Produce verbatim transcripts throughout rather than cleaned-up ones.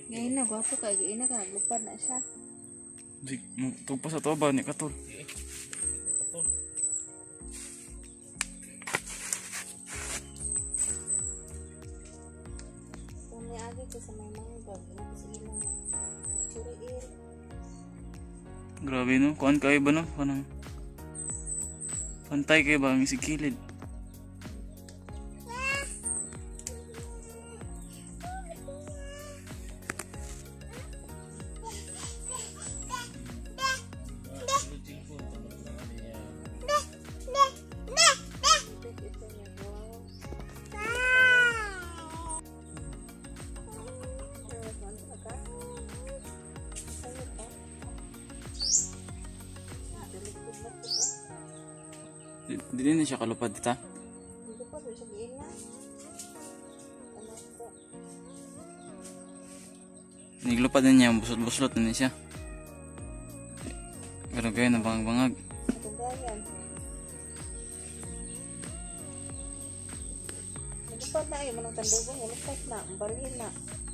Ngayon na, gwapo ka. Ngayon na ka, naglupad na siya. Tugpas sa to ba ni Katol? Kung may agi ko sa may manggag, sige na nga. Churiin. Grabe no, kuan kayo ba no? Kanang pantay kayo ba ang isikilid? Dili na siya kalupad ta? Lupad na siya diin na. Niglupad na niya, buslot-buslot na niya siya. Pero kayo na bangag-bangag. Natugayan. Lupad na eh, manang tandugong, lupad na, balhin na.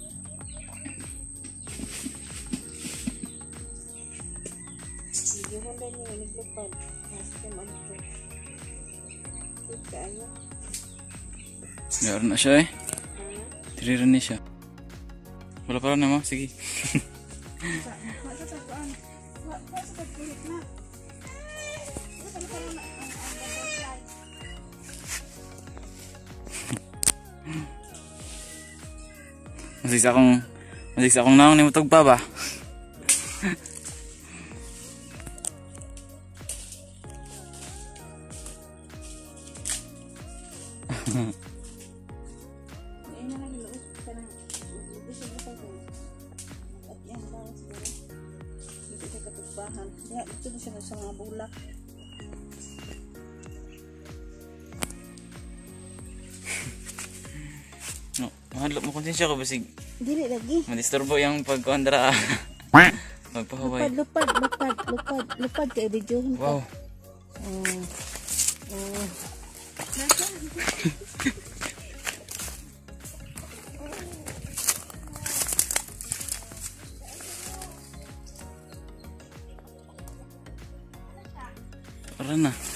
Sige mo na niya, naglupad. Maski man ito. Kaya meron na siya eh. Tiriran niya siya. Wala pa rin naman, sige. Masigsa akong masigsa akong naong ni mutog pa ba? Ngayon na lang iluot ka na. Gusto mo tayo. At yan daw siguro. Dito sa katugbahan. Kaya dito na siya sa mga bulak. No, mahadlok mo konsensya ko basig. Dili lagi. Madisturbo yung pagkuandra. Magpahaway. Lupad, lupad, lupad, lupad, lupad kay videohin ka. Wow. Oh. Oh. Tara na.